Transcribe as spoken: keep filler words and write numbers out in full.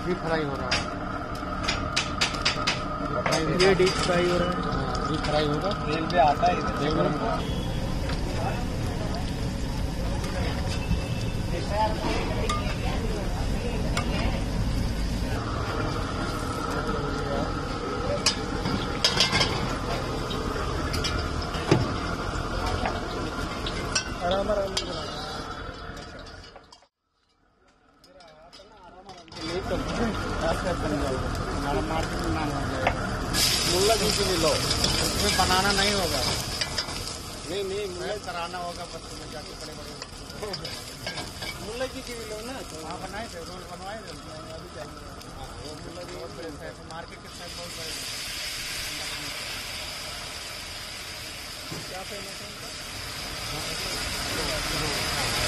भी फ्राई हो रहा है, ये डीप फ्राई हो रहा है। हाँ, भी फ्राई होगा। तेल पे आता है इधर से गरम को। आराम आराम हमारा मार्केट में नाम हो जाएगा। मुल्ला की मिलो उसमें बनाना नहीं होगा, नहीं नहीं मुल्ला कराना होगा, बच्चों में जाके बड़े बड़े मुल्ला की मिलो ना। वहाँ बनाए थे, रोल बनवाए थे अभी चाहिए। वो मुल्ला जी बहुत बड़े साइज, मार्केट के साइज बहुत बड़े। क्या फेमस है उनका?